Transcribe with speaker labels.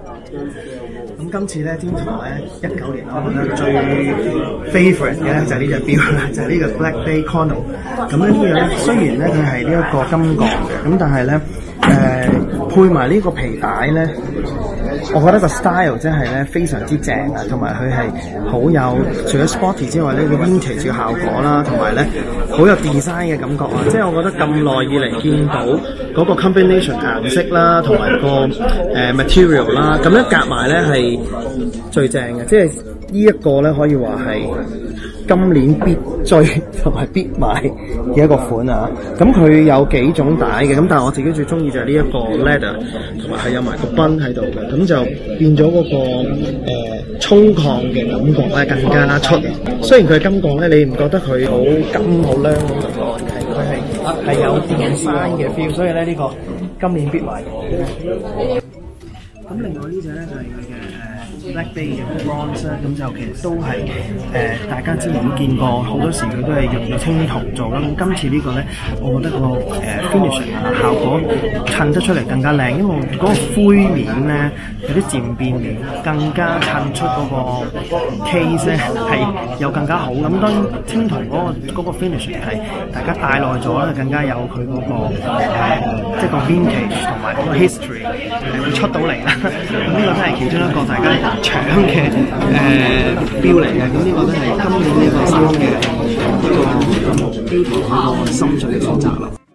Speaker 1: 咁今次咧，天堂咧19年我覺得最 favourite 嘅咧就係呢隻錶啦，就係呢個 Black Bay Chrono。咁咧呢個咧雖然咧佢係呢一個金鋼嘅，咁但係咧配埋呢個皮帶咧，我覺得個 style 真係咧非常之正啊，同埋佢係好有除咗 sporty 之外咧，個 vintage 嘅效果啦，同埋咧好有 design 嘅感覺啊！即係我覺得咁耐以嚟見到嗰個 combination 顏色啦，同埋個material 啦，咁樣夾埋咧係最正嘅，即係呢一個咧可以話係今年必追同埋必買嘅一個款啊！咁佢有幾種帶嘅，咁但係我自己最中意就係呢一個 leather， 同埋係有埋個賓喺度嘅，咁就變咗嗰個衝抗嘅感覺咧更加出。雖然佢係金鋼咧，你唔覺得佢好金好靚咁就講，佢係有 design 嘅 feel， 所以咧呢個今年必買。咁另外呢隻咧就係佢嘅Black Bay 嘅 Bronze 啦，咁就其實都係大家之前都見過，好多時佢都係用青銅做啦。咁今次呢個咧，我覺得個finish 效果襯得出嚟更加靚，因為嗰個灰面咧有啲漸變面，更加襯出嗰個 case 咧係又更加好。咁當然青銅嗰個 finish 係大家戴耐咗咧，更加有佢嗰個即係個 vintage 同埋嗰個 history 係會出到嚟啦。咁呢個都係其中一個大家搶嘅錶嚟嘅，咁呢個都係今年呢個新嘅一個錶台一個心水嘅選擇啦。